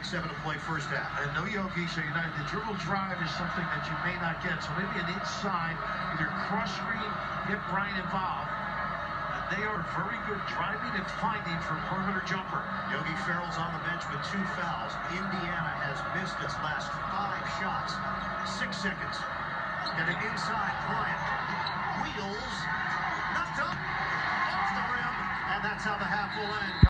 6:47 to play first half. And no Yogi, so United, the dribble drive is something that you may not get. So maybe an inside, either cross screen, get Bryant involved. And they are very good driving and finding for perimeter jumper. Yogi Ferrell's on the bench with 2 fouls. Indiana has missed its last 5 shots. 6 seconds. And an inside Bryant. Wheels. Knocked up. Off the rim. And that's how the half will end.